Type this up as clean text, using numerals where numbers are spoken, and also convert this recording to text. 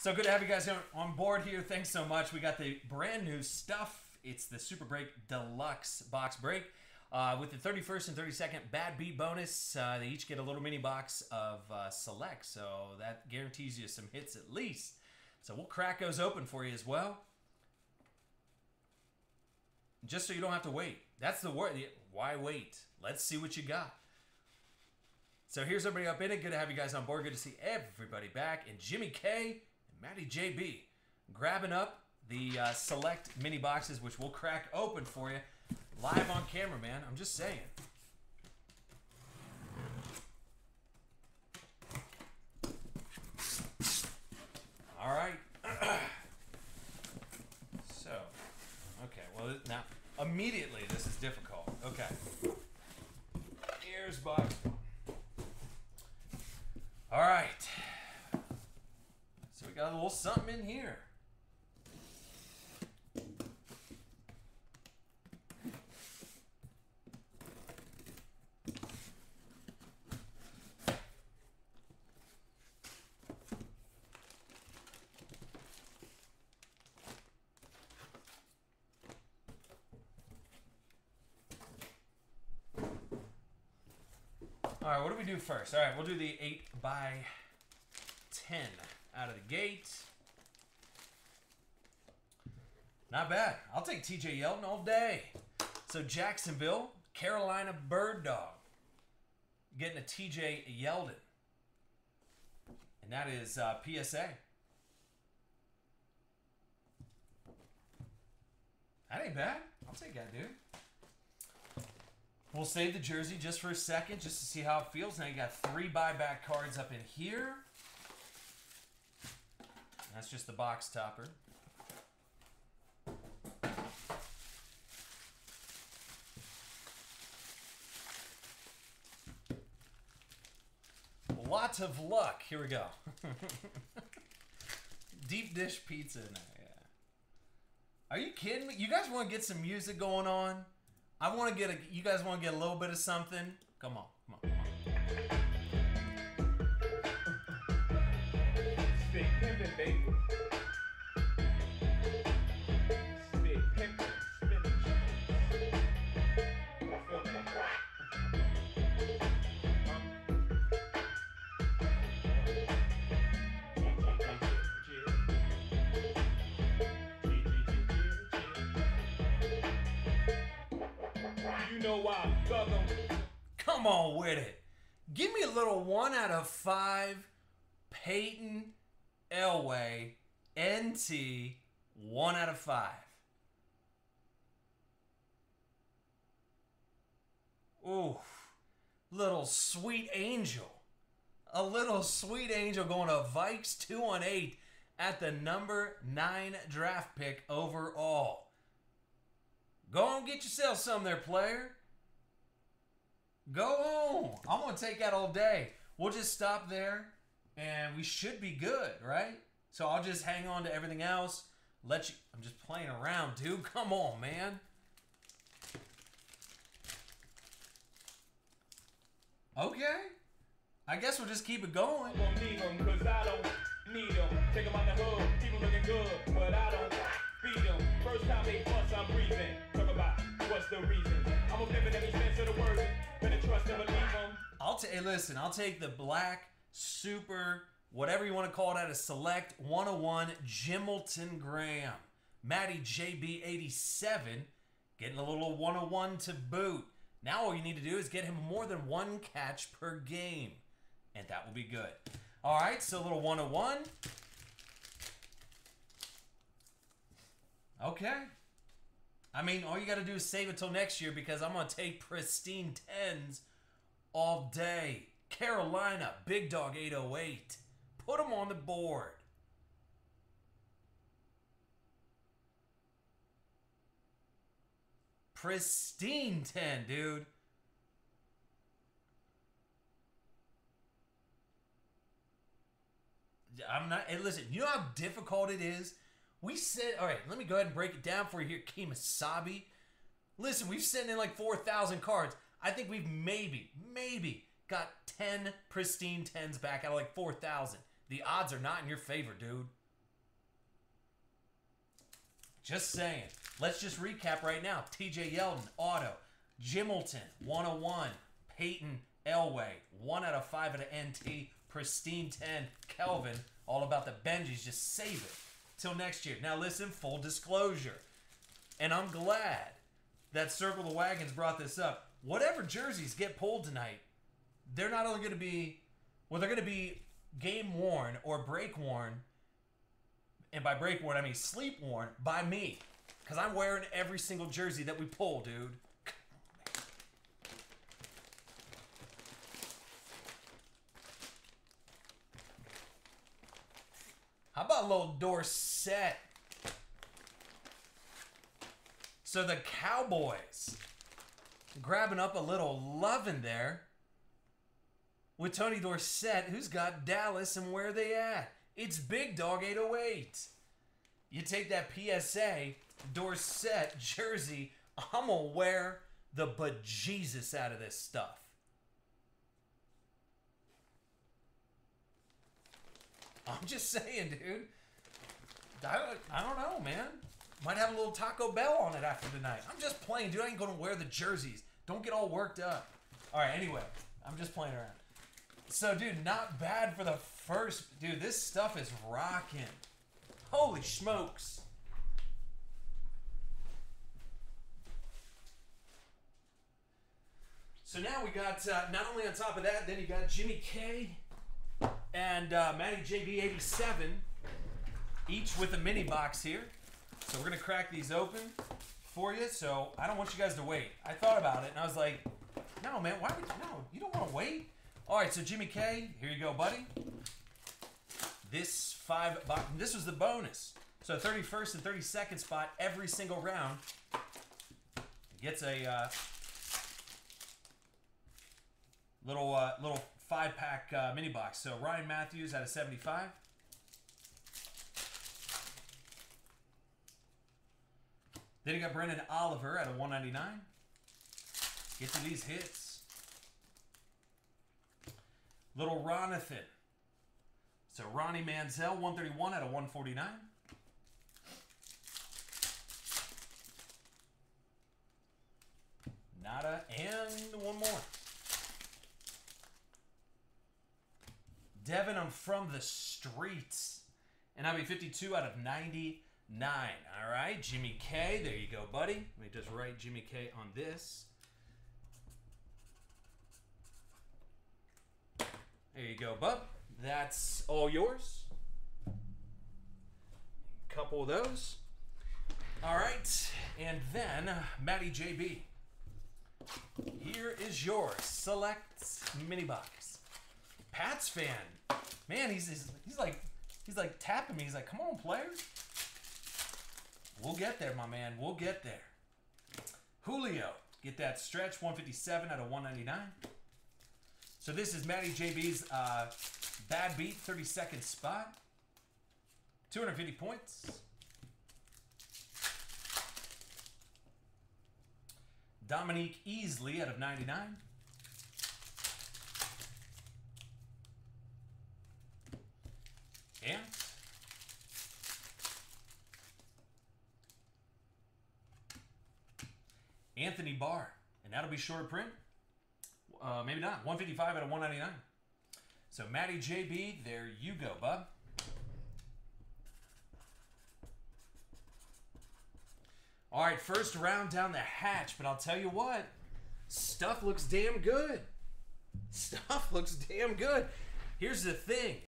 So good to have you guys on board here. Thanks so much. We got the brand new stuff. It's the Super Break Deluxe box break. With the 31st and 32nd Bad Beat bonus, they each get a little mini box of Select, so that guarantees you some hits at least. So we'll crack those open for you as well. Just so you don't have to wait. That's the word. Why wait? Let's see what you got. So here's everybody up in it. Good to have you guys on board. Good to see everybody back. And Jimmy K and Matty JB grabbing up the Select mini boxes, which we'll crack open for you live on camera, man. I'm just saying. All right. So, okay. Well, now, immediately, this is difficult. Okay. Here's box one. All right. So we got a little something in here. All right, what do we do first? All right, we'll do the 8x10 out of the gate. Not bad. I'll take TJ Yeldon all day. So Jacksonville, Carolina Bird Dog. Getting a TJ Yeldon. And that is PSA. That ain't bad. I'll take that, dude. We'll save the jersey just for a second, just to see how it feels. Now you got 3 buyback cards up in here. That's just the box topper. Lots of luck. Here we go. Deep dish pizza in there, yeah. Are you kidding me? You guys want to get some music going on? I want to get a. You guys want to get a little bit of something? Come on, come on, come on. Stick pimpin', baby. Stick pimpin', spinach. You feel me? You know why, thug 'em. Come on with it. Give me a little 1 out of 5 Peyton Elway NT 1 out of 5. Ooh, little sweet angel. A little sweet angel going to Vikes 2-on-8 at the number 9 draft pick overall. Go on, get yourself some there, player. Go on. I'm going to take that all day. We'll just stop there, and we should be good, right? So I'll just hang on to everything else. Let you. I'm just playing around, dude. Come on, man. Okay. I guess we'll just keep it going. I won't need 'em 'cause I don't need 'em. Take 'em out the hood, people looking good, but I don't feed 'em. First time they fuss, I'm breathing. Talk about what's the reason. I'm a pivot every sense of the word. Better trust and believe 'em. Hey, listen, I'll take the black, super, whatever you want to call it, out of Select 101 Jimilton Graham. Matty JB87 getting a little 101 to boot. Now all you need to do is get him more than 1 catch per game. And that will be good. All right, so a little 101. Okay. I mean, all you got to do is save it till next year because I'm going to take pristine 10s all day. Carolina, Big Dog 808. Put them on the board. Pristine 10, dude. I'm not. Hey, listen, you know how difficult it is? We said, all right, let me go ahead and break it down for you here, Kemosabe. Listen, we've sent in like 4,000 cards. I think we've maybe got 10 pristine 10s back out of like 4,000. The odds are not in your favor, dude. Just saying. Let's just recap right now. TJ Yeldon, auto. Jimilton, 101. Peyton Elway, 1 out of 5 at an NT. Pristine 10. Kelvin, all about the Benjis. Just save it till next year. Now listen, full disclosure. And I'm glad that Circle the Wagons brought this up. Whatever jerseys get pulled tonight, they're not only going to be, well, they're going to be game worn or break worn. And by break worn, I mean sleep worn by me. Because I'm wearing every single jersey that we pull, dude. How about a little Dorsett? So the Cowboys grabbing up a little love in there with Tony Dorsett, who's got Dallas, and where they at? It's Big Dog 808. You take that PSA Dorsett jersey, I'm going to wear the bejesus out of this stuff. I'm just saying, dude. I don't know, man. Might have a little Taco Bell on it after tonight. I'm just playing, dude. I ain't going to wear the jerseys. Don't get all worked up. All right, anyway. I'm just playing around. So, dude, not bad for the first... Dude, this stuff is rocking. Holy smokes. So now we got, not only on top of that, then you got Jimmy K and Matty JB 87, each with a mini box here. So we're going to crack these open for you. So I don't want you guys to wait. I thought about it, and I was like, no, man, why would you? No, you don't want to wait. All right, so Jimmy K, here you go, buddy. This this was the bonus. So 31st and 32nd spot every single round gets a little 5-pack mini box. So Ryan Matthews out of 75. Then you got Brendan Oliver out of 199. Get to these hits. Little Ronathan. So Ronnie Manziel, 131 out of 149. Nada, and one more. Devin, I'm from the streets. And I'll be 52 out of 99. All right, Jimmy K. There you go, buddy. Let me just write Jimmy K on this. There you go, bub. That's all yours. Couple of those. All right, and then Matty JB. Here is your select mini box. Pats fan, man, he's like tapping me. He's like, come on, players. We'll get there, my man. We'll get there. Julio, get that stretch, 157 out of 199. So this is Matty JB's bad beat, 32nd spot. 250 points. Dominique Easley out of 99. And Anthony Barr. And that'll be short print. Maybe not. 155 out of 199. So Matty JB, there you go, bub. All right, first round down the hatch, but I'll tell you what, stuff looks damn good. Stuff looks damn good. Here's the thing.